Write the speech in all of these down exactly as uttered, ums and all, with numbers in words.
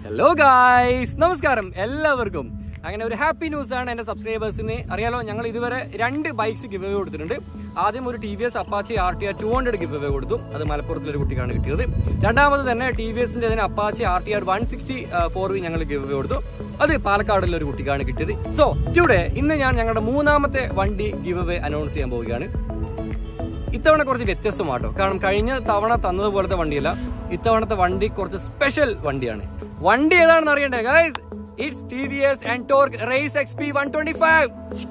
Hello guys, നമസ്കാരം എല്ലാവർക്കും. അങ്ങനെ ഒരു ഹാപ്പി ന്യൂസ് ആണ് എന്റെ സബ്സ്ക്രൈബേഴ്സിന്. അറിയാലോ, ഞങ്ങൾ ഇതുവരെ രണ്ട് ബൈക്സ് ഗിവ് അവേ കൊടുത്തിട്ടുണ്ട്. ആദ്യം ഒരു T V S Apache R T R two hundred give away കൊടുത്തു. അത് മലപ്പുറത്തിലൊരു കുട്ടിക്കാണ് കിട്ടിയത്. രണ്ടാമത് തന്നെ ടി വി എസിന്റെ തന്നെ Apache R T R one sixty four V ഞങ്ങൾ ഗിവ് അവേ കൊടുത്തു. അത് പാലക്കാടുള്ള ഒരു കുട്ടിക്കാണ് കിട്ടിയത്. സോ ടുഡേ ഇന്ന് ഞാൻ ഞങ്ങളുടെ മൂന്നാമത്തെ വണ്ടി ഗിവ് അവേ അനൗൺസ് ചെയ്യാൻ പോവുകയാണ്. ഇത്തവണ കുറച്ച് വ്യത്യസ്തമാട്ടോ, കാരണം കഴിഞ്ഞ തവണ തന്നതുപോലത്തെ വണ്ടിയല്ല. ഇത്തവണത്തെ വണ്ടി കുറച്ച് സ്പെഷ്യൽ വണ്ടിയാണ്. വണ്ടി ഏതാണെന്ന് അറിയണ്ടേ guys? It's T V S Entorq Race A K B one twenty-five.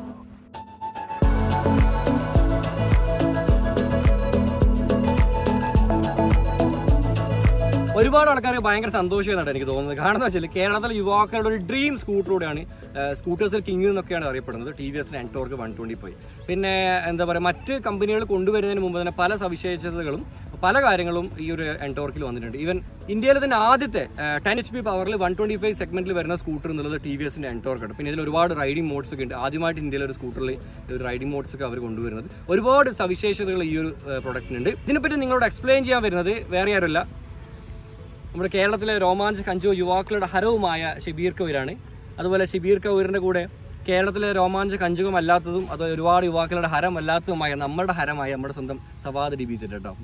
ഒരുപാട് ആൾക്കാർ ഭയങ്കര സന്തോഷമായിട്ടാണ് എനിക്ക് തോന്നുന്നത്. കാരണം വെച്ചാൽ കേരളത്തിലെ യുവാക്കളുടെ ഒരു ഡ്രീം സ്കൂട്ടറൂടെയാണ് സ്കൂട്ടേഴ്സിൽ കിങ് എന്നൊക്കെയാണ് അറിയപ്പെടുന്നത് ടി വി എസിന് Entorq വൺ ട്വന്റി ഫൈവ്. പിന്നെ എന്താ പറയുക, മറ്റ് കമ്പനികൾ കൊണ്ടുവരുന്നതിന് മുമ്പ് തന്നെ പല സവിശേഷതകളും പല കാര്യങ്ങളും ഈ ഒരു Entorqൽ വന്നിട്ടുണ്ട്. ഈവൻ ഇന്ത്യയിലെ തന്നെ ആദ്യത്തെ ടെൻ എച്ച് പി പവറിൽ വൺ ട്വന്റി ഫൈവ് സെഗ്മെന്റിൽ വരുന്ന സ്കൂട്ടർ എന്നുള്ളത് ടി വി എസിന്റെ Entorq ആണ്. പിന്നെ ഇതിൽ ഒരുപാട് റൈഡിംഗ് മോഡ്സ് ഒക്കെ ഉണ്ട്. ആദ്യമായിട്ട് ഇന്ത്യയിലെ ഒരു സ്കൂട്ടറിൽ ഒരു റൈഡിംഗ് മോഡ്സ് ഒക്കെ അവർ കൊണ്ടുവരുന്നത്. ഒരുപാട് സവിശേഷതകൾ ഈ ഒരു പ്രൊഡക്റ്റിനുണ്ട്. ഇതിനെപ്പറ്റി നിങ്ങളോട് എക്സ്പ്ലെയിൻ ചെയ്യാൻ വരുന്നത് വേറെ ആരുമല്ല, നമ്മുടെ കേരളത്തിലെ രോമാഞ്ച കഞ്ചു യുവാക്കളുടെ ഹരവുമായ ഷബീർ കൗരാണ്. അതുപോലെ ഷബീർ കൗരിന്റെ കൂടെ കേരളത്തിലെ രോമാഞ്ച കഞ്ചുകമല്ലാത്തതും അത് ഒരുപാട് യുവാക്കളുടെ ഹരമല്ലാത്തതുമായ നമ്മുടെ ഹരമായ നമ്മുടെ സ്വന്തം സവാദ് ഡിബീച്ചിട്ട് കേട്ടോ.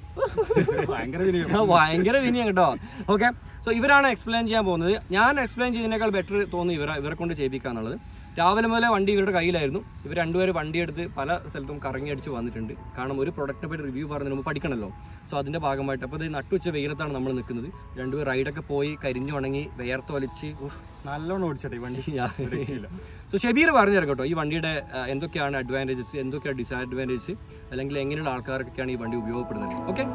ഭയങ്കര വിനിയം കേട്ടോ. ഓക്കെ, സോ ഇവരാണ് എക്സ്പ്ലെയിൻ ചെയ്യാൻ പോകുന്നത്. ഞാൻ എക്സ്പ്ലെയിൻ ചെയ്യുന്നതിനേക്കാൾ ബെറ്റർ തോന്നി ഇവരെ ഇവരെ കൊണ്ട് ചെയ്യിപ്പിക്കാന്നുള്ളത്. രാവിലെ മുതലേ വണ്ടി ഇവരുടെ കയ്യിലായിരുന്നു. ഇവർ രണ്ടുപേരും വണ്ടിയെടുത്ത് പല സ്ഥലത്തും കറങ്ങി അടിച്ച് വന്നിട്ടുണ്ട്. കാരണം ഒരു പ്രൊഡക്റ്റിനെ പറ്റി റിവ്യൂ പറഞ്ഞതിന് മുമ്പ് പഠിക്കണമല്ലോ. സോ അതിൻ്റെ ഭാഗമായിട്ട് അപ്പോൾ ഇത് നട്ടുവച്ച വെയിലത്താണ് നമ്മൾ നിൽക്കുന്നത്. രണ്ടുപേർ റൈഡൊക്കെ പോയി കരിഞ്ഞു ഉണങ്ങി വേർത്തൊലിച്ച് നല്ലോണം ഓടിച്ചട്ടെ ഈ വണ്ടി. സോ ഷബീർ പറഞ്ഞു തരാം കേട്ടോ ഈ വണ്ടിയുടെ എന്തൊക്കെയാണ് അഡ്വാൻറ്റേജസ്, എന്തൊക്കെയാണ് ഡിസഡ്വാൻറ്റേജസ്, അല്ലെങ്കിൽ എങ്ങനെയുള്ള ആൾക്കാർക്കൊക്കെയാണ് ഈ വണ്ടി ഉപയോഗപ്പെടുന്നത്. ഓക്കെ,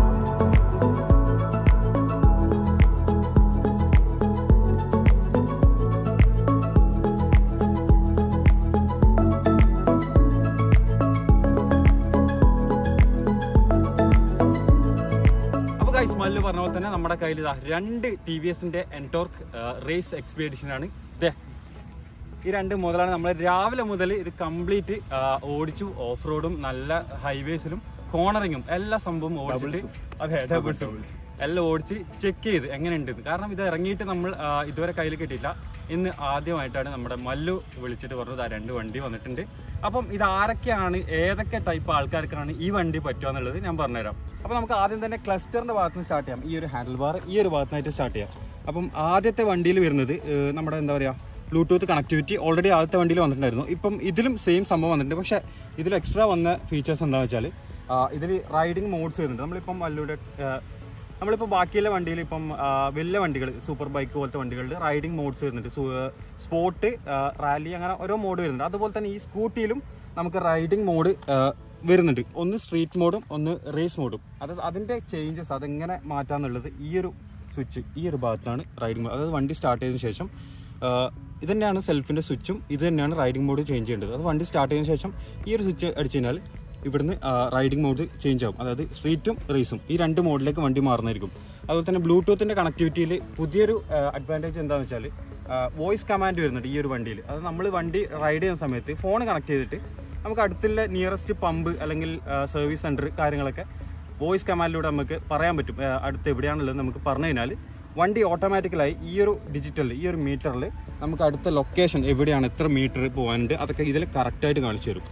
മല്ലു പറഞ്ഞ പോലെ തന്നെ നമ്മുടെ കയ്യിൽ ഇതാ രണ്ട് ടി വി എസിന്റെ Entorq റേസ് എക്സ്പീഡിഷൻ ആണ്. ഇതേ ഈ രണ്ട് മുതലാണ് നമ്മൾ രാവിലെ മുതൽ ഇത് കംപ്ലീറ്റ് ഓടിച്ചു. ഓഫ് റോഡും നല്ല ഹൈവേസിലും കോർണറിങ്ങും എല്ലാ സംഭവം ഓടിച്ചിട്ട്, അതെ ഡബിൾസും എല്ലാം ഓടിച്ച് ചെക്ക് ചെയ്ത് എങ്ങനെയുണ്ട്. കാരണം ഇത് ഇറങ്ങിയിട്ട് നമ്മൾ ഇതുവരെ കയ്യിൽ കിട്ടിയില്ല. ഇന്ന് ആദ്യമായിട്ടാണ് നമ്മുടെ മല്ലു വിളിച്ചിട്ട് പറഞ്ഞത് ആ രണ്ട് വണ്ടി വന്നിട്ടുണ്ട്. അപ്പം ഇത് ആരൊക്കെയാണ്, ഏതൊക്കെ ടൈപ്പ് ആൾക്കാർക്കാണ് ഈ വണ്ടി പറ്റുക എന്നുള്ളത് ഞാൻ പറഞ്ഞുതരാം. അപ്പോൾ നമുക്ക് ആദ്യം തന്നെ ക്ലസ്റ്ററിൻ്റെ ഭാഗത്ത് നിന്ന് സ്റ്റാർട്ട് ചെയ്യാം. ഈ ഒരു ഹാൻഡിൽ ബാർ ഈ ഒരു ഭാഗത്തായിട്ട് സ്റ്റാർട്ട് ചെയ്യാം. അപ്പം ആദ്യത്തെ വണ്ടിയിൽ വരുന്നത് നമ്മുടെ എന്താ പറയുക ബ്ലൂടൂത്ത് കണക്ടിവിറ്റി ഓൾറെഡി ആദ്യത്തെ വണ്ടിയിൽ വന്നിട്ടുണ്ടായിരുന്നു. ഇപ്പം ഇതിലും സെയിം സംഭവം വന്നിട്ടുണ്ട്. പക്ഷേ ഇതിൽ എക്സ്ട്രാ വന്ന ഫീച്ചേഴ്സ് എന്താണെന്ന് വെച്ചാൽ ഇതിൽ റൈഡിങ് മോഡ്സ് വരുന്നുണ്ട്. നമ്മളിപ്പം മല്ലൂടെ നമ്മളിപ്പോൾ ബാക്കിയുള്ള വണ്ടിയിൽ ഇപ്പം വലിയ വണ്ടികൾ സൂപ്പർ ബൈക്ക് പോലത്തെ വണ്ടികളിൽ റൈഡിങ് മോഡ്സ് വരുന്നുണ്ട്. സ്പോർട്ട്, റാലി, അങ്ങനെ ഓരോ മോഡ് വരുന്നുണ്ട്. അതുപോലെ തന്നെ ഈ സ്കൂട്ടിയിലും നമുക്ക് റൈഡിങ് മോഡ് വരുന്നുണ്ട്. ഒന്ന് സ്ട്രീറ്റ് മോഡും ഒന്ന് റേസ് മോഡും. അത് അതിൻ്റെ ചേഞ്ചസ് അതെങ്ങനെ മാറ്റാന്നുള്ളത് ഈ ഒരു സ്വിച്ച് ഈ ഒരു ഭാഗത്താണ് റൈഡിങ് മോഡ്. അതായത് വണ്ടി സ്റ്റാർട്ട് ചെയ്തതിന് ശേഷം ഇത് തന്നെയാണ് സെൽഫിൻ്റെ സ്വിച്ചും ഇത് തന്നെയാണ് റൈഡിങ് മോഡ് ചേഞ്ച് ചെയ്യേണ്ടത്. അത് വണ്ടി സ്റ്റാർട്ട് ചെയ്തതിന് ശേഷം ഈ ഒരു സ്വിച്ച് അടിച്ചു കഴിഞ്ഞാൽ ഇവിടുന്ന് റൈഡിംഗ് മോഡ് ചേഞ്ച് ആവും. അതായത് സ്ട്രീറ്റും റേസും ഈ രണ്ട് മോഡിലേക്ക് വണ്ടി മാറുന്നതായിരിക്കും. അതുപോലെ തന്നെ ബ്ലൂടൂത്തിൻ്റെ കണക്ടിവിറ്റിയിൽ പുതിയൊരു അഡ്വാൻറ്റേജ് എന്താണെന്ന് വെച്ചാൽ വോയിസ് കമാൻഡ് വരുന്നുണ്ട് ഈ ഒരു വണ്ടിയിൽ. അത് നമ്മൾ വണ്ടി റൈഡ് ചെയ്യുന്ന സമയത്ത് ഫോൺ കണക്ട് ചെയ്തിട്ട് നമുക്ക് അടുത്തുള്ള നിയറസ്റ്റ് പമ്പ് അല്ലെങ്കിൽ സർവീസ് സെൻറ്റർ കാര്യങ്ങളൊക്കെ വോയിസ് കമാൻഡിലൂടെ നമുക്ക് പറയാൻ പറ്റും. അടുത്ത് എവിടെയാണുള്ളത് നമുക്ക് പറഞ്ഞു കഴിഞ്ഞാൽ വണ്ടി ഓട്ടോമാറ്റിക്കലായി ഈ ഒരു ഡിജിറ്റലിൽ ഈ ഒരു മീറ്ററിൽ നമുക്ക് അടുത്ത ലൊക്കേഷൻ എവിടെയാണ്, എത്ര മീറ്റർ പോകാനുണ്ട്, അതൊക്കെ ഇതിൽ കറക്റ്റായിട്ട് കാണിച്ചു തരും.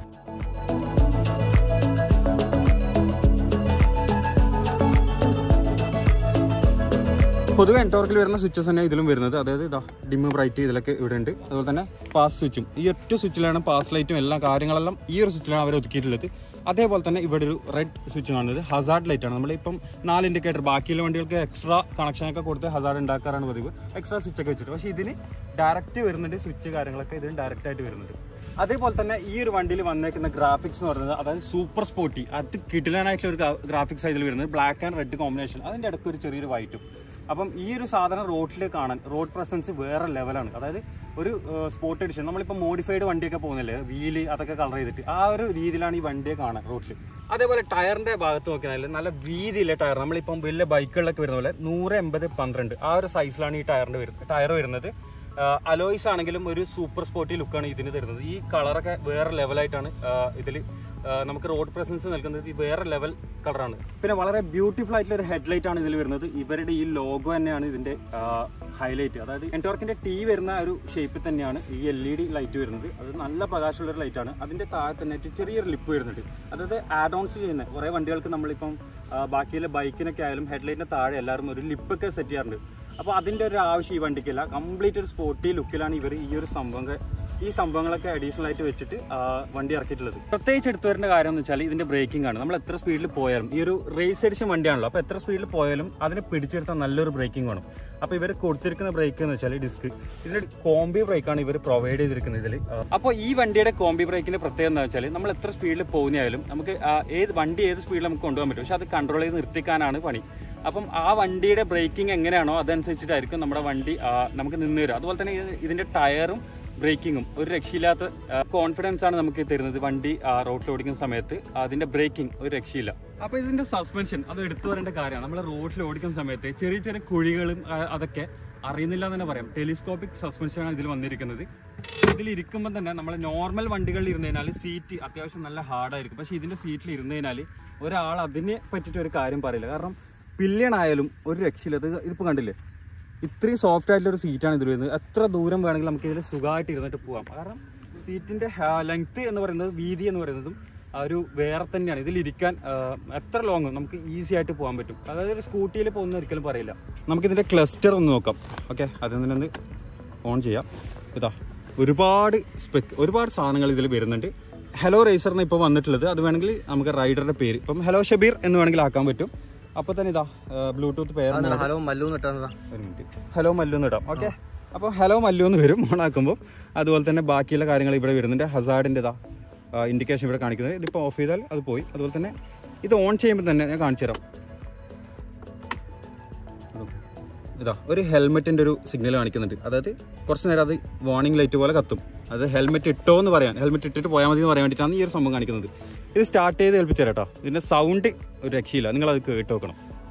പൊതുവെ Entorqൽ വരുന്ന സ്വിച്ചസ് തന്നെ ഇതിലും വരുന്നത്. അതായത് ഇതാ ഡിമ്മ് ബ്രൈറ്റ് ഇതിലൊക്കെ ഇവിടെ ഉണ്ട്. അതുപോലെ തന്നെ പാസ് സ്വിച്ചും ഈ ഒറ്റ സ്വിച്ചിലാണ് പാസ് ലൈറ്റും എല്ലാ കാര്യങ്ങളെല്ലാം ഈ ഒരു സ്വിച്ചിലാണ് അവർ ഒതുക്കിയിട്ടുള്ളത്. അതേപോലെ തന്നെ ഇവിടെ ഒരു റെഡ് സ്വിച്ച് കാണുന്നത് ഹസാർഡ് ലൈറ്റാണ്. നമ്മളിപ്പം നാല് ഇൻഡിക്കേറ്റർ ബാക്കിയുള്ള വണ്ടികൾക്ക് എക്സ്ട്രാ കണക്ഷനൊക്കെ കൊടുത്ത് ഹസാർഡ് ഉണ്ടാക്കാറാണ് പതിവ്, എക്സ്ട്രാ സ്വിച്ചൊക്കെ വെച്ചിട്ട്. പക്ഷേ ഇതിന് ഡയറക്റ്റ് വരുന്നുണ്ട്, സ്വിച്ച് കാര്യങ്ങളൊക്കെ ഇതിന് ഡയറക്റ്റ് ആയിട്ട് വരുന്നുണ്ട്. അതേപോലെ തന്നെ ഈ ഒരു വണ്ടിയിൽ വന്നേക്കുന്ന ഗ്രാഫിക്സ് എന്ന് പറയുന്നത് അതായത് സൂപ്പർ സ്പോർട്ടി, അത് കിടിലനായിട്ടുള്ള ഒരു ഗ്രാഫിക്സ് ഇതിൽ വരുന്നത്. ബ്ലാക്ക് ആൻഡ് റെഡ് കോമ്പിനേഷൻ, അതിൻ്റെ ഇടയ്ക്ക് ഒരു ചെറിയൊരു വൈറ്റും. അപ്പം ഈ ഒരു സാധനം റോഡിൽ കാണാൻ റോഡ് പ്രസൻസ് വേറെ ലെവലാണ്. അതായത് ഒരു സ്പോർട്ട് എഡിഷൻ നമ്മളിപ്പോൾ മോഡിഫൈഡ് വണ്ടിയൊക്കെ പോകുന്നില്ലേ, വീല് അതൊക്കെ കളർ ചെയ്തിട്ട് ആ ഒരു രീതിയിലാണ് ഈ വണ്ടിയെ കാണാൻ റോഡിൽ. അതേപോലെ ടയറിൻ്റെ ഭാഗത്ത് നോക്കിയാൽ നല്ല വീതിയില്ല ടയർ. നമ്മളിപ്പം വലിയ ബൈക്കുകളിലൊക്കെ വരുന്ന പോലെ നൂറ് എൺപത് പന്ത്രണ്ട് ആ ഒരു സൈസിലാണ് ഈ ടയറിൻ്റെ വരുന്നത് ടയർ വരുന്നത്. അലോയ്സ് ആണെങ്കിലും ഒരു സൂപ്പർ സ്പോർട്ടി ലുക്കാണ് ഇതിന് തരുന്നത്. ഈ കളറൊക്കെ വേറെ ലെവലായിട്ടാണ് ഇതിൽ നമുക്ക് റോഡ് പ്രസൻസ് നൽകുന്നത് വേറെ ലെവൽ കളറാണ്. പിന്നെ വളരെ ബ്യൂട്ടിഫുൾ ആയിട്ടുള്ള ഒരു ഹെഡ്ലൈറ്റ് ആണ് ഇതിൽ വരുന്നത്. ഇവരുടെ ഈ ലോഗോ തന്നെയാണ് ഇതിന്റെ ഹൈലൈറ്റ്. അതായത് എൻടോർക്കിന്റെ ടി വരുന്ന ഒരു ഷേപ്പിൽ തന്നെയാണ് ഈ എൽ ഇ ഡി ലൈറ്റ് വരുന്നത്. അത് നല്ല പ്രകാശമുള്ള ഒരു ലൈറ്റ് ആണ്. അതിന്റെ താഴെ തന്നെ ചെറിയൊരു ലിപ്പ് വരുന്നുണ്ട്. അതായത് ആഡ് ഓൺസ് ചെയ്യുന്ന കുറേ വണ്ടികൾക്ക് നമ്മളിപ്പം ബാക്കിയുള്ള ബൈക്കിനൊക്കെ ആയാലും ഹെഡ്ലൈറ്റിന്റെ താഴെ എല്ലാവരും ഒരു ലിപ്പൊക്കെ സെറ്റ് ചെയ്യാറുണ്ട്. അപ്പോൾ അതിൻ്റെ ഒരു ആവശ്യം ഈ വണ്ടിക്കില്ല. കംപ്ലീറ്റ് ഒരു സ്പോർട്ടി ലുക്കിലാണ് ഇവർ ഈ ഒരു സംഭവം ഈ സംഭവങ്ങളൊക്കെ അഡീഷണൽ ആയിട്ട് വെച്ചിട്ട് വണ്ടി ഇറക്കിയിട്ടുള്ളത്. പ്രത്യേകിച്ച് എടുത്തു വരേണ്ട കാര്യം എന്ന് വെച്ചാൽ ഇതിന്റെ ബ്രേക്കിംഗ് ആണ്. നമ്മൾ എത്ര സ്പീഡിൽ പോയാലും ഈ ഒരു റേസ് എഡിഷൻ വണ്ടിയാണല്ലോ, അപ്പോൾ എത്ര സ്പീഡിൽ പോയാലും അതിനെ പിടിച്ചെടുത്താൽ നല്ലൊരു ബ്രേക്കിംഗ് വേണം. അപ്പോൾ ഇവർ കൊടുത്തിരിക്കുന്ന ബ്രേക്ക് എന്ന് വെച്ചാൽ ഡിസ്ക് ഇതിന്റെ കോംബി ബ്രേക്കാണ് ഇവർ പ്രൊവൈഡ് ചെയ്തിരിക്കുന്നത് ഇതിൽ. അപ്പോൾ ഈ വണ്ടിയുടെ കോംബി ബ്രേക്കിന്റെ പ്രത്യേകത എന്താ വെച്ചാൽ നമ്മൾ എത്ര സ്പീഡിൽ പോകുന്നതായാലും നമുക്ക് ഏത് വണ്ടി ഏത് സ്പീഡിൽ നമുക്ക് കൊണ്ടുപോകാൻ പറ്റും. പക്ഷെ അത് കൺട്രോൾ ചെയ്ത് നിർത്തിക്കാനാണ് പണി. അപ്പം ആ വണ്ടിയുടെ ബ്രേക്കിംഗ് എങ്ങനെയാണോ അതനുസരിച്ചിട്ടായിരിക്കും നമ്മുടെ വണ്ടി നമുക്ക് നിന്ന് തരും. അതുപോലെ തന്നെ ഇതിന്റെ ടയറും ബ്രേക്കിങ്ങും ഒരു രക്ഷയില്ലാത്ത കോൺഫിഡൻസ് ആണ് നമുക്ക് തരുന്നത്. വണ്ടി റോഡിൽ ഓടിക്കുന്ന സമയത്ത് അതിന്റെ ബ്രേക്കിംഗ് ഒരു രക്ഷയില്ല. അപ്പൊ ഇതിന്റെ സസ്പെൻഷൻ അത് എടുത്തു വരേണ്ട കാര്യമാണ്. നമ്മൾ റോഡിൽ ഓടിക്കുന്ന സമയത്ത് ചെറിയ ചെറിയ കുഴികളും അതൊക്കെ അറിയുന്നില്ല എന്ന് തന്നെ പറയാം. ടെലിസ്കോപ്പിക് സസ്പെൻഷനാണ് ഇതിൽ വന്നിരിക്കുന്നത്. ഇതിൽ ഇരിക്കുമ്പോൾ തന്നെ നമ്മൾ നോർമൽ വണ്ടികളിൽ ഇരുന്നതിനാൽ സീറ്റ് അത്യാവശ്യം നല്ല ഹാർഡായിരിക്കും. പക്ഷെ ഇതിന്റെ സീറ്റിൽ ഇരുന്നതിനാൽ ഒരാൾ അതിനെ പറ്റിയിട്ട് ഒരു കാര്യം പറയില്ല. കാരണം പില്യൺ ആയാലും ഒരു രക്ഷയില്ല. ഇത് ഇതിപ്പോൾ കണ്ടില്ലേ, ഇത്രയും സോഫ്റ്റ് ആയിട്ടുള്ള ഒരു സീറ്റാണ് ഇതിൽ വരുന്നത്. എത്ര ദൂരം വേണമെങ്കിലും നമുക്ക് ഇതിൽ സുഖമായിട്ട് ഇരുന്നിട്ട് പോകാം. കാരണം സീറ്റിൻ്റെ ലെങ്ത്ത് എന്ന് പറയുന്നത്, വീതി എന്ന് പറയുന്നതും ഒരു വേറെ തന്നെയാണ്. ഇതിലിരിക്കാൻ എത്ര ലോങ് നമുക്ക് ഈസി ആയിട്ട് പോകാൻ പറ്റും. അതായത് ഒരു സ്കൂട്ടിയിൽ പോകുന്ന ഒരിക്കലും പറയില്ല. നമുക്കിതിൻ്റെ ക്ലസ്റ്റർ ഒന്ന് നോക്കാം. ഓക്കെ, അതിൽ നിന്ന് ഓൺ ചെയ്യാം. ഇതാ ഒരുപാട് സ്പെക് ഒരുപാട് സാധനങ്ങൾ ഇതിൽ വരുന്നുണ്ട്. ഹലോ റേസർ എന്ന് ഇപ്പോൾ വന്നിട്ടുള്ളത്. അത് വേണമെങ്കിൽ നമുക്ക് റൈഡറുടെ പേര് ഇപ്പം ഹലോ ഷബീർ എന്ന് വേണമെങ്കിൽ ആക്കാൻ പറ്റും. അപ്പോൾ തന്നെ ഇതാ ബ്ലൂടൂത്ത് പേര് ഹലോ മല്ലു എന്നിട്ടാ ഒരു മിനിറ്റ് ഹലോ മല്ലു എന്നിടാം. ഓക്കെ, അപ്പോൾ ഹലോ മല്ലു എന്ന് വരും ഓണാക്കുമ്പോൾ. അതുപോലെ തന്നെ ബാക്കിയുള്ള കാര്യങ്ങൾ ഇവിടെ വരുന്നുണ്ട്. ഹസാർഡിൻ്റെ ഇതാ ഇൻഡിക്കേഷൻ ഇവിടെ കാണിക്കുന്നത്. ഇതിപ്പോൾ ഓഫ് ചെയ്താൽ അത് പോയി. അതുപോലെ തന്നെ ഇത് ഓൺ ചെയ്യുമ്പോൾ തന്നെ ഞാൻ കാണിച്ചു തരാം. ഇതാ ഒരു ഹെൽമെറ്റിൻ്റെ ഒരു സിഗ്നൽ കാണിക്കുന്നുണ്ട്. അതായത് കുറച്ച് നേരം അത് വാർണിംഗ് ലൈറ്റ് പോലെ കത്തും. അത് ഹെൽമെറ്റ് ഇട്ടോ എന്ന് പറയാൻ, ഹെൽമെറ്റ് ഇട്ടിട്ട് പോയാൽ മതി എന്ന് പറയാൻ വേണ്ടിയിട്ടാണ് ഈ ഒരു സംഭവം കാണിക്കുന്നത്. ഇത് സ്റ്റാർട്ട് ചെയ്ത് ഏൽപ്പിച്ചു തരാം കേട്ടോ. ഇതിൻ്റെ സൗണ്ട് ഒരു രക്ഷയില്ല, നിങ്ങളത് കേട്ട് നോക്കണം.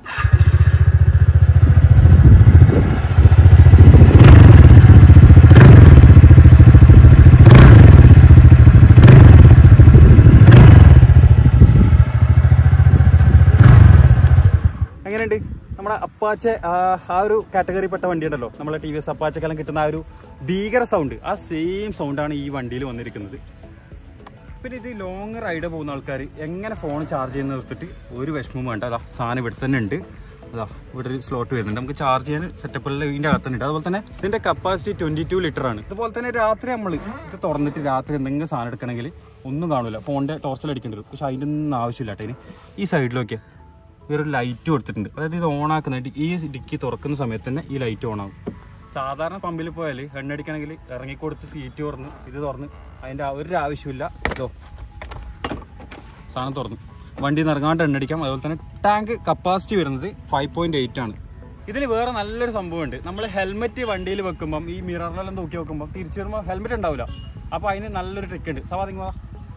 എങ്ങനെയുണ്ട് നമ്മുടെ അപ്പാച്ചെ? ആ ഒരു കാറ്റഗറിപ്പെട്ട വണ്ടി ഉണ്ടല്ലോ, നമ്മളെ ടി വി എസ് അപ്പാച്ചക്കെല്ലാം കിട്ടുന്ന ആ ഒരു ഭീകര സൗണ്ട്, ആ സെയിം സൗണ്ടാണ് ഈ വണ്ടിയിൽ വന്നിരിക്കുന്നത്. പിന്നെ ഇത് ലോങ് റൈഡ് പോകുന്ന ആൾക്കാർ എങ്ങനെ ഫോൺ ചാർജ് ചെയ്യുന്ന നിർത്തിട്ട് ഒരു വിഷമവും വേണ്ട. അതാ സാധനം ഇവിടെ തന്നെ ഉണ്ട്. അതാ ഇവിടെ ഒരു സ്ലോട്ട് വരുന്നുണ്ട്, നമുക്ക് ചാർജ് ചെയ്യാൻ സെറ്റപ്പെല്ലാം ഇതിൻ്റെ അകത്തുണ്ട്. അതുപോലെ തന്നെ ഇതിൻ്റെ കപ്പാസിറ്റി ട്വൻറ്റി ടു ലിറ്റർ ആണ്. അതുപോലെ തന്നെ രാത്രി നമ്മൾ ഇത് തുറന്നിട്ട് രാത്രി എന്തെങ്കിലും സാധനം എടുക്കണമെങ്കിൽ ഒന്നും കാണില്ല, ഫോണിൻ്റെ ടോർച്ചിൽ അടിക്കേണ്ടി വരും. പക്ഷേ അതിൻ്റെ ഒന്നും ആവശ്യമില്ല കേട്ടോ. ഇനി ഈ സൈഡിലൊക്കെ വേറൊരു ലൈറ്റ് കൊടുത്തിട്ടുണ്ട്. അതായത് ഇത് ഓണാക്കുന്നതായിട്ട് ഈ ഡിക്കി തുറക്കുന്ന സമയത്ത് തന്നെ ഈ ലൈറ്റ് ഓണാകും. സാധാരണ പമ്പിൽ പോയാൽ എണ്ണടിക്കണമെങ്കിൽ ഇറങ്ങിക്കൊടുത്ത് സീറ്റ് തുറന്ന് ഇത് തുറന്ന് അതിൻ്റെ ഒരു ആവശ്യമില്ല. ഇതോ സാധനം തുറന്നു വണ്ടി നിറങ്ങാണ്ട് എണ്ണടിക്കാം. അതുപോലെ തന്നെ ടാങ്ക് കപ്പാസിറ്റി വരുന്നത് ഫൈവ് പോയിൻറ്റ് എയ്റ്റ് ആണ്. ഇതിൽ വേറെ നല്ലൊരു സംഭവമുണ്ട്. നമ്മൾ ഹെൽമെറ്റ് വണ്ടിയിൽ വെക്കുമ്പം ഈ മിററിലെല്ലാം തൂക്കി വെക്കുമ്പോൾ തിരിച്ചു വരുമ്പോൾ ഹെൽമെറ്റ് ഉണ്ടാവില്ല. അപ്പോൾ അതിന് നല്ലൊരു ട്രിക്ക് ഉണ്ട്. സവാദിങ്ങ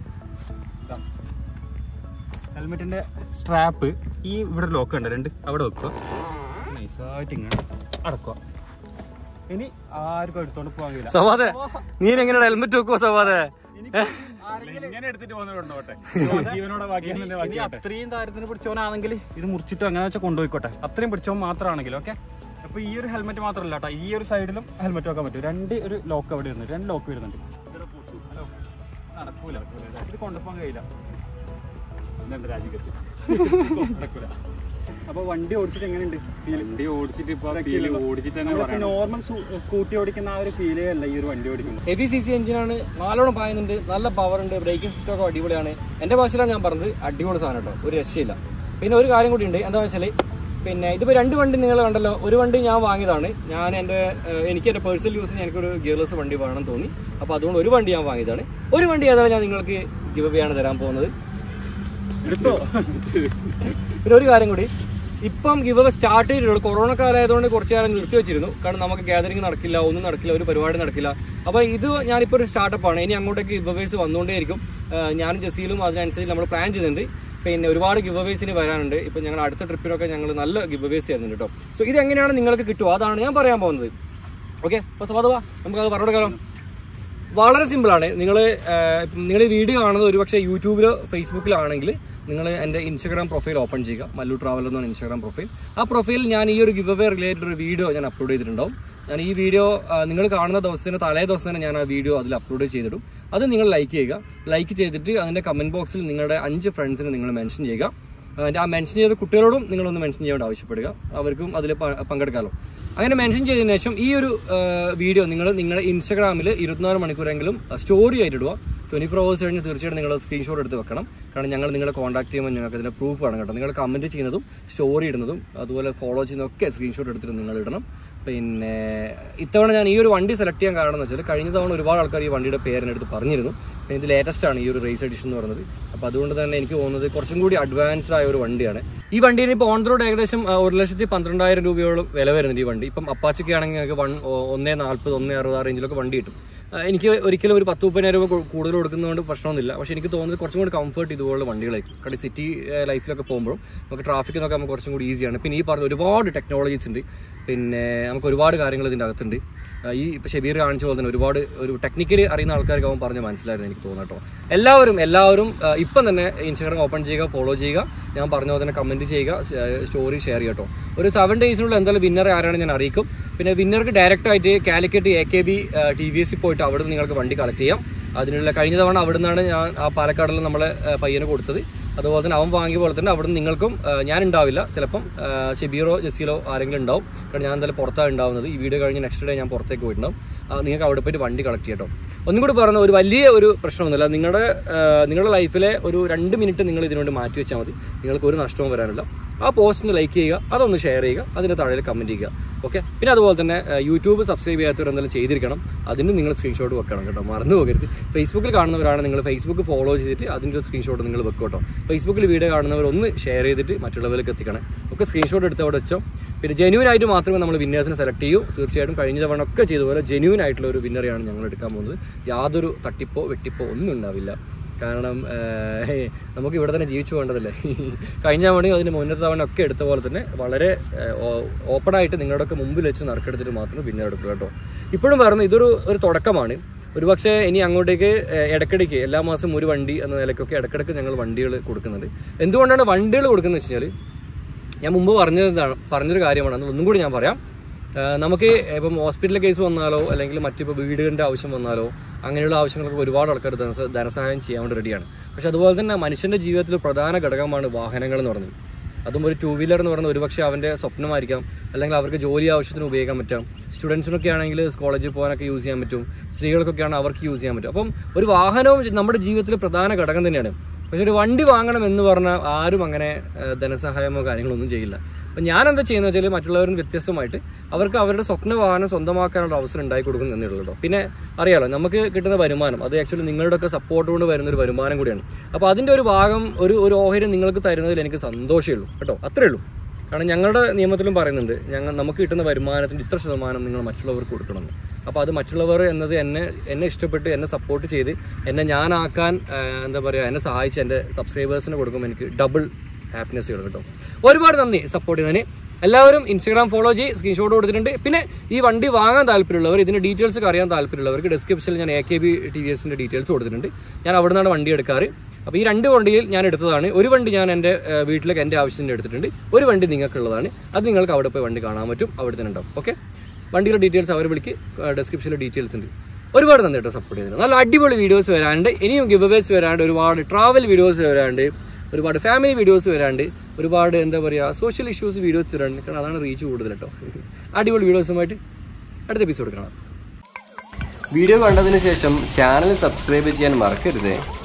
ഹെൽമെറ്റിൻ്റെ സ്ട്രാപ്പ് ഈ ഇവിടെ ലോക്ക് ഉണ്ട്, രണ്ട് അവിടെ വെക്കുക, നൈസായിട്ട് ഇങ്ങനെ അടക്കുക. ഇനി ആർക്കും എടുത്തോണ്ട് പോകാൻ കഴിയില്ല. സവാദേ, നീ എങ്ങനെയാണ് ഹെൽമെറ്റ് വെക്കുവോ സവാദേ? അത്രയും താരത്തിന് പിടിച്ചവനാണെങ്കിൽ ഇത് മുറിച്ചിട്ടോ അങ്ങനെ വെച്ചാൽ കൊണ്ടുപോയിക്കോട്ടെ. അത്രയും പിടിച്ചവൻ മാത്രമാണെങ്കിൽ ഓക്കെ. അപ്പൊ ഈ ഒരു ഹെൽമെറ്റ് മാത്രമല്ല കേട്ടോ, ഈ ഒരു സൈഡിലും ഹെൽമെറ്റ് വെക്കാൻ പറ്റും. രണ്ട് ഒരു ലോക്ക് അവിടെ വരുന്നുണ്ട്, രണ്ട് ലോക്ക് വരുന്നുണ്ട്. നടക്കൂല, ഇത് കൊണ്ടുപോകാൻ കഴിയില്ല രാജിക്കത്ത് നടക്കൂല. അപ്പൊ വണ്ടി ഓടിച്ചിട്ട് എങ്ങനെയുണ്ട്? വണ്ടി ഓടിച്ചിട്ട് ഇപ്പൊ ഓടിച്ചിട്ട് നോർമൽ സ്കൂട്ടി ഓടിക്കുന്ന ആ ഒരു ഫീലേ അല്ല ഈ ഒരു വണ്ടി ഓടിക്കുന്നത്. ഹെവി സി സി എഞ്ചിനാണ്, നാലോളം പായുന്നുണ്ട്, നല്ല പവർ ഉണ്ട്, ബ്രേക്കിംഗ് സിസ്റ്റം ഒക്കെ അടിപൊളിയാണ്. എന്റെ ഭാഷയിലാണ് ഞാൻ പറഞ്ഞത്, അടിപൊളി സാധനം കേട്ടോ, ഒരു രക്ഷയില്ല. പിന്നെ ഒരു കാര്യം കൂടി ഉണ്ട്, എന്താ വെച്ചാൽ പിന്നെ ഇതിപ്പോൾ രണ്ട് വണ്ടി നിങ്ങൾ കണ്ടല്ലോ. ഒരു വണ്ടി ഞാൻ വാങ്ങിയതാണ്, ഞാൻ എൻ്റെ എനിക്ക് എൻ്റെ പേഴ്സണൽ യൂസിന് എനിക്കൊരു ഗിയർലെസ് വണ്ടി വേണം തോന്നി. അപ്പോൾ അതുകൊണ്ട് ഒരു വണ്ടി ഞാൻ വാങ്ങിയതാണ്. ഒരു വണ്ടി ഏതാണ് ഞാൻ നിങ്ങൾക്ക് ഗിവ് അവേ ആണ് തരാൻ പോകുന്നത്. എടുത്തോ? പിന്നെ ഒരു കാര്യം കൂടി, ഇപ്പം ഗിവ് അവേ സ്റ്റാർട്ട് ചെയ്തിട്ടുള്ളൂ. കൊറോണ കാലമായതുകൊണ്ട് കുറച്ച് കാലം നിർത്തി വെച്ചിരുന്നു. കാരണം നമുക്ക് ഗാദറിങ് നടക്കില്ല, ഒന്നും നടക്കില്ല, ഒരു പരിപാടി നടക്കില്ല. അപ്പോൾ ഇത് ഞാനിപ്പോൾ ഒരു സ്റ്റാർട്ടപ്പാണ്. ഇനി അങ്ങോട്ടേക്ക് ഗിവ് അവേസ് വന്നുകൊണ്ടേയിരിക്കും. ഞാനും ജസീലും അതിനനുസരിച്ച് നമ്മൾ പ്ലാൻ ചെയ്യുന്നുണ്ട്. പിന്നെ ഒരുപാട് ഗിവ് അവേസിന് വരാനുണ്ട്. ഇപ്പം ഞങ്ങൾ അടുത്ത ട്രിപ്പിനൊക്കെ ഞങ്ങൾ നല്ല ഗിവ് അവേസ് ചെയ്യുന്നുണ്ട് കേട്ടോ. സോ ഇതെങ്ങനെയാണ് നിങ്ങൾക്ക് കിട്ടുക, അതാണ് ഞാൻ പറയാൻ പോകുന്നത്. ഓക്കെ, അപ്പോൾ സവാദ് വാ, നമുക്കത് പറഞ്ഞെടുക്കാം. വളരെ സിമ്പിളാണ്. നിങ്ങൾ നിങ്ങൾ ഈ വീഡിയോ കാണുന്നത് ഒരുപക്ഷെ യൂട്യൂബിലോ ഫേസ്ബുക്കിലോ ആണെങ്കിൽ നിങ്ങൾ എൻ്റെ ഇൻസ്റ്റാഗ്രാം പ്രൊഫൈൽ ഓപ്പൺ ചെയ്യുക. മല്ലു ട്രാവൽ എന്നാണ് ഇൻസ്റ്റാഗ്രാം പ്രൊഫൈൽ. ആ പ്രൊഫൈലിൽ ഞാൻ ഈ ഒരു ഗിവ് അവേ റിലേറ്റഡ് ഒരു വീഡിയോ ഞാൻ അപ്ലോഡ് ചെയ്തിട്ടുണ്ടാവും. ഞാൻ ഈ വീഡിയോ നിങ്ങൾ കാണുന്ന ദിവസത്തിന് തലേ ദിവസം തന്നെ ഞാൻ ആ വീഡിയോ അതിൽ അപ്ലോഡ് ചെയ്തിടും. അത് നിങ്ങൾ ലൈക്ക് ചെയ്യുക. ലൈക്ക് ചെയ്തിട്ട് അതിൻ്റെ കമൻറ്റ് ബോക്സിൽ നിങ്ങളുടെ അഞ്ച് ഫ്രണ്ട്സിനെ നിങ്ങൾ മെൻഷൻ ചെയ്യുക. ആ മെൻഷൻ ചെയ്ത കുട്ടികളോടും നിങ്ങളൊന്ന് മെൻഷൻ ചെയ്യാൻ ആവശ്യപ്പെടുക. അവർക്കും അതിൽ പങ്കെടുക്കാമല്ലോ. അങ്ങനെ മെൻഷൻ ചെയ്തതിനു ശേഷം ഈ ഒരു വീഡിയോ നിങ്ങൾ നിങ്ങളുടെ ഇൻസ്റ്റാഗ്രാമിൽ ഇരുപത്തിനാല് മണിക്കൂറെങ്കിലും സ്റ്റോറി ആയിട്ട് ഇടുക. ട്വൻറ്റി ഫോർ അവേഴ്സ് കഴിഞ്ഞ് തീർച്ചയായിട്ടും നിങ്ങൾ സ്ക്രീൻഷോട്ട് എടുത്ത് വെക്കണം. കാരണം ഞങ്ങൾ നിങ്ങളെ കോൺടാക്ട് ചെയ്യുമ്പോൾ ഞങ്ങൾക്ക് അതിൻ്റെ പ്രൂഫ് വേണം കേട്ടോ. നിങ്ങൾ കമൻറ്റ് ചെയ്യുന്നതും സ്റ്റോറി ഇടുന്നതും അതുപോലെ ഫോളോ ചെയ്യുന്നതൊക്കെ സ്ക്രീൻഷോട്ട് എടുത്തിട്ട് നിങ്ങൾ ഇടണം. പിന്നെ ഇത്തവണ ഞാൻ ഈ ഒരു വണ്ടി സെലക്ട് ചെയ്യാൻ കാരണം എന്ന് വെച്ചാൽ കഴിഞ്ഞ തവണ ഒരുപാട് ആൾക്കാർ ഈ വണ്ടിയുടെ പേരിനെടുത്ത് പറഞ്ഞിരുന്നു. പിന്നെ ഇത് ലേറ്റസ്റ്റ് ആണ് ഈ ഒരു റേസ് എഡിഷൻ എന്ന് പറയുന്നത്. അപ്പോൾ അതുകൊണ്ട് തന്നെ എനിക്ക് തോന്നുന്നത് കുറച്ചും കൂടി അഡ്വാൻസ്ഡ് ആയ ഒരു വണ്ടിയാണ്. ഈ വണ്ടിയിൽ ഇപ്പോൾ ഓൺ റോഡ് ഏകദേശം ഒരു ലക്ഷത്തി പന്ത്രണ്ടായിരം രൂപയോളം വില വരുന്നുണ്ട് ഈ വണ്ടി. ഇപ്പം അപ്പാച്ചൊക്കെ ആണെങ്കിൽ നിങ്ങൾക്ക് വൺ ഒന്നേ നാൽപ്പത് ഒന്നേ അറുപത് ആ റേഞ്ചിലൊക്കെ വണ്ടി കിട്ടും. എനിക്ക് ഒരിക്കലും ഒരു പത്ത് മുപ്പതിനായിരം രൂപ കൂടുതൽ കൊടുക്കുന്നതുകൊണ്ട് പ്രശ്നമൊന്നുമില്ല. പക്ഷേ എനിക്ക് തോന്നുന്നത് കുറച്ചും കൂടി കംഫർട്ട് ഇതുപോലുള്ള വണ്ടികളായിരിക്കും. കാരണം സിറ്റി ലൈഫിലൊക്കെ പോകുമ്പോഴും നമുക്ക് ട്രാഫിക്കിനൊക്കെ നമുക്ക് കുറച്ചും കൂടി ഈസിയാണ്. പിന്നെ ഈ പറഞ്ഞ ഒരുപാട് ടെക്നോളജീസ് ഉണ്ട്. പിന്നെ നമുക്ക് ഒരുപാട് കാര്യങ്ങൾ ഇതിൻ്റെ അകത്തുണ്ട്. ഈ ഇപ്പോൾ ഷബീർ കാണിച്ച പോലെ തന്നെ ഒരുപാട് ഒരു ടെക്നിക്കലി അറിയുന്ന ആൾക്കാർക്ക് അവൻ പറഞ്ഞ് മനസ്സിലായിരുന്നു എനിക്ക് തോന്നുന്നു കേട്ടോ. എല്ലാവരും എല്ലാവരും ഇപ്പം തന്നെ ഇൻസ്റ്റാഗ്രാം ഓപ്പൺ ചെയ്യുക, ഫോളോ ചെയ്യുക. ഞാൻ പറഞ്ഞ പോലെ തന്നെ കമൻറ്റ് ചെയ്യുക, സ്റ്റോറി ഷെയർ ചെയ്യുക കേട്ടോ. ഒരു സെവൻ ഡേയ്സിനുള്ള എന്തായാലും വിന്നറെ ആരാണ് ഞാൻ അറിയിക്കും. പിന്നെ വിന്നർക്ക് ഡയറക്റ്റായിട്ട് Calicut A K B T V എസിൽ പോയിട്ട് അവിടെ നിന്ന് നിങ്ങൾക്ക് വണ്ടി കളക്ട് ചെയ്യാം. അതിനുള്ള കഴിഞ്ഞ തവണ അവിടെ നിന്നാണ് ഞാൻ ആ പാലക്കാടിൽ നമ്മളെ പയ്യനെ കൊടുത്തത്. അതുപോലെ തന്നെ അവൻ വാങ്ങിയ പോലെ തന്നെ അവിടെ നിന്ന് നിങ്ങൾക്കും ഞാൻ ഉണ്ടാവില്ല, ചിലപ്പം ഷെബീറോ ജസീലോ ആരെങ്കിലും ഉണ്ടാവും. കാരണം ഞാൻ എന്തായാലും പുറത്താണ് ഉണ്ടാവുന്നത്. ഈ വീഡിയോ കഴിഞ്ഞ് നെക്സ്റ്റ് ഡേ ഞാൻ പുറത്തേക്ക് പോയിട്ടുണ്ടാവും. നിങ്ങൾക്ക് അവിടെ പോയിട്ട് വണ്ടി കളക്ട് ചെയ്യട്ടോ. ഒന്നും കൂടി പറഞ്ഞ ഒരു വലിയ ഒരു പ്രശ്നമൊന്നുമില്ല. നിങ്ങളുടെ നിങ്ങളുടെ ലൈഫിലെ ഒരു രണ്ട് മിനിറ്റ് നിങ്ങൾ ഇതിനുവേണ്ടി മാറ്റി വെച്ചാൽ മതി. നിങ്ങൾക്ക് ഒരു നഷ്ടവും വരാനില്ല. ആ പോസ്റ്റിന് ലൈക്ക് ചെയ്യുക, അതൊന്ന് ഷെയർ ചെയ്യുക, അതിൻ്റെ താഴെ കമൻറ്റ് ചെയ്യുക. ഓക്കെ. പിന്നെ അതുപോലെ തന്നെ യൂട്യൂബ് സബ്സ്ക്രൈബ് ചെയ്യാത്തവർ എന്തെങ്കിലും ചെയ്തിരിക്കണം. അതിന് നിങ്ങൾ സ്ക്രീൻഷോട്ട് വെക്കണം കേട്ടോ, മറന്നു പോകരുത്. ഫേസ്ബുക്കിൽ കാണുന്നവരാണ് നിങ്ങൾ ഫേസ്ബുക്ക് ഫോളോ ചെയ്തിട്ട് അതിൻ്റെ സ്ക്രീൻഷോട്ട് നിങ്ങൾ വെക്കും കേട്ടോ. ഫേസ്ബുക്കിൽ വീഡിയോ കാണുന്നവർ ഒന്ന് ഷെയർ ചെയ്തിട്ട് മറ്റുള്ളവർക്ക് എത്തിക്കണം. ഒക്കെ സ്ക്രീൻഷോട്ട് എടുത്ത് അവിടെ വെച്ചോ. പിന്നെ ജെന്യൂൻ ആയിട്ട് മാത്രമേ നമ്മൾ വിന്നേഴ്സിനെ സെലക്ട് ചെയ്യൂ. തീർച്ചയായിട്ടും കഴിഞ്ഞ തവണ ഒക്കെ ചെയ്തതുപോലെ ജെന്യൂൻ ആയിട്ടുള്ള ഒരു വിന്നറെയാണ് ഞങ്ങൾ എടുക്കാൻ പോകുന്നത്. യാതൊരു തട്ടിപ്പോ വെട്ടിപ്പോ ഒന്നും ഉണ്ടാവില്ല. കാരണം നമുക്ക് ഇവിടെ തന്നെ ജീവിച്ചു പോകേണ്ടതല്ലേ. കഴിഞ്ഞ തവണയും അതിന് മുന്നത്തെ തവണ ഒക്കെ എടുത്ത പോലെ തന്നെ വളരെ ഓപ്പണായിട്ട് നിങ്ങളുടെയൊക്കെ മുമ്പിൽ വെച്ച് നറുക്കെടുത്തിട്ട് മാത്രം പിന്നെ എടുക്കുക കേട്ടോ. ഇപ്പോഴും പറഞ്ഞു ഇതൊരു ഒരു തുടക്കമാണ്. ഒരുപക്ഷെ ഇനി അങ്ങോട്ടേക്ക് ഇടയ്ക്കിടയ്ക്ക് എല്ലാ മാസം ഒരു വണ്ടി എന്ന നിലയ്ക്കൊക്കെ ഇടയ്ക്കിടയ്ക്ക് ഞങ്ങൾ വണ്ടികൾ കൊടുക്കുന്നുണ്ട്. എന്തുകൊണ്ടാണ് വണ്ടികൾ കൊടുക്കുന്നത് വെച്ച് കഴിഞ്ഞാൽ ഞാൻ മുമ്പ് പറഞ്ഞതാണ് പറഞ്ഞൊരു കാര്യമാണ്. അത് ഒന്നും കൂടി ഞാൻ പറയാം. നമുക്ക് ഇപ്പം ഹോസ്പിറ്റൽ കേസ് വന്നാലോ അല്ലെങ്കിൽ മറ്റിപ്പോൾ വീടിൻ്റെ ആവശ്യം വന്നാലോ അങ്ങനെയുള്ള ആവശ്യങ്ങളൊക്കെ ഒരുപാട് ആൾക്കാർ ധനസ ധനസഹായം ചെയ്യാൻ വേണ്ടി റെഡിയാണ്. പക്ഷെ അതുപോലെ തന്നെ മനുഷ്യൻ്റെ ജീവിതത്തിൽ പ്രധാന ഘടകമാണ് വാഹനങ്ങൾ എന്ന് പറയുന്നത്. അതും ഒരു ടൂ വീലർ എന്ന് പറയുന്നത് ഒരുപക്ഷെ അവൻ്റെ സ്വപ്നമായിരിക്കാം, അല്ലെങ്കിൽ അവർക്ക് ജോലി ആവശ്യത്തിന് ഉപയോഗിക്കാൻ പറ്റാം. സ്റ്റുഡൻസിനൊക്കെ ആണെങ്കിൽ കോളേജിൽ പോകാനൊക്കെ യൂസ് ചെയ്യാൻ പറ്റും. സ്ത്രീകൾക്കൊക്കെയാണ് അവർക്ക് യൂസ് ചെയ്യാൻ പറ്റും. അപ്പം ഒരു വാഹനവും നമ്മുടെ ജീവിതത്തിൽ പ്രധാന ഘടകം തന്നെയാണ്. പക്ഷെ ഒരു വണ്ടി വാങ്ങണം എന്ന് പറഞ്ഞാൽ ആരും അങ്ങനെ ധനസഹായമോ കാര്യങ്ങളോ ഒന്നും ചെയ്യില്ല. അപ്പം ഞാൻ എന്താ ചെയ്യുന്നത് വെച്ചാൽ മറ്റുള്ളവരും വ്യത്യസ്തമായിട്ട് അവർക്ക് അവരുടെ സ്വപ്ന വാഹനം സ്വന്തമാക്കാനുള്ള അവസരം ഉണ്ടാക്കി കൊടുക്കുന്നു എന്നേ ഉള്ളൂ. പിന്നെ അറിയാലോ നമുക്ക് കിട്ടുന്ന വരുമാനം അത് ആക്ച്വലി നിങ്ങളുടെയൊക്കെ സപ്പോർട്ട് കൊണ്ട് വരുന്നൊരു വരുമാനം കൂടിയാണ്. അപ്പോൾ അതിൻ്റെ ഒരു ഭാഗം ഒരു ഒരു ഓഹരി നിങ്ങൾക്ക് തരുന്നതിൽ എനിക്ക് സന്തോഷമേ ഉള്ളൂ കേട്ടോ. അത്രേ ഉള്ളൂ. കാരണം ഞങ്ങളുടെ നിയമത്തിലും പറയുന്നുണ്ട് ഞങ്ങൾ നമുക്ക് കിട്ടുന്ന വരുമാനത്തിൻ്റെ ഇത്ര ശതമാനം നിങ്ങൾ മറ്റുള്ളവർക്ക് കൊടുക്കണമെന്ന്. അപ്പോൾ അത് മറ്റുള്ളവർ എന്നത് എന്നെ എന്നെ ഇഷ്ടപ്പെട്ട് എന്നെ സപ്പോർട്ട് ചെയ്ത് എന്നെ ഞാനാക്കാൻ എന്താ പറയുക എന്നെ സഹായിച്ച് എൻ്റെ സബ്സ്ക്രൈബേഴ്സിന് കൊടുക്കുമ്പോൾ എനിക്ക് ഡബിൾ ഹാപ്പിനെസ് കിട്ടും കേട്ടോ. ഒരുപാട് നന്ദി സപ്പോർട്ട് ചെയ്യുന്നതിന്. എല്ലാവരും ഇൻസ്റ്റാഗ്രാം ഫോളോ ചെയ്ത് സ്ക്രീൻഷോട്ട് കൊടുത്തിട്ടുണ്ട്. പിന്നെ ഈ വണ്ടി വാങ്ങാൻ താല്പര്യമുള്ളവർ ഇതിൻ്റെ ഡീറ്റെയിൽസ് ഒക്കെ അറിയാൻ താല്പര്യമുള്ളവർക്ക് ഡിസ്ക്രിപ്ഷനിൽ ഞാൻ A K B T V എസിൻ്റെ ഡീറ്റെയിൽസ് കൊടുത്തിട്ടുണ്ട്. ഞാൻ അവിടെ നിന്നാണ് വണ്ടി എടുക്കാറ്. അപ്പോൾ ഈ രണ്ട് വണ്ടിയിൽ ഞാൻ എടുത്തതാണ്. ഒരു വണ്ടി ഞാൻ എൻ്റെ വീട്ടിലേക്ക് എൻ്റെ ആവശ്യത്തിന് എടുത്തിട്ടുണ്ട്. ഒരു വണ്ടി നിങ്ങൾക്കുള്ളതാണ്. അത് നിങ്ങൾക്ക് അവിടെ പോയി വണ്ടി കാണാൻ പറ്റും, അവിടെ തന്നെ ഉണ്ടാവും. ഓക്കെ. വണ്ടിയുടെ ഡീറ്റെയിൽസ് അവർ വിളിക്ക്, ഡിസ്ക്രിപ്ഷനിൽ ഡീറ്റെയിൽസ് ഉണ്ട്. ഒരുപാട് നന്ദി കേട്ടോ സപ്പോർട്ട് ചെയ്തത്. നല്ല അടിപൊളി വീഡിയോസ് വരാണ്ട്, ഇനിയും ഗിവ് അവേസ് വരാണ്ട്, ഒരുപാട് ട്രാവൽ വീഡിയോസ് വരാണ്ട്, ഒരുപാട് ഫാമിലി വീഡിയോസ് വരാണ്ട്, ഒരുപാട് എന്താ പറയുക സോഷ്യൽ ഇഷ്യൂസ് വീഡിയോസ് വരാണ്ട്. കാരണം അതാണ് റീച്ച് കൂടുതൽ കേട്ടോ. അടിപൊളി വീഡിയോസുമായിട്ട് അടുത്ത എപ്പിസോഡ് കാണാം. വീഡിയോ കണ്ടതിന് ശേഷം ചാനൽ സബ്സ്ക്രൈബ് ചെയ്യാൻ മറക്കരുതേ.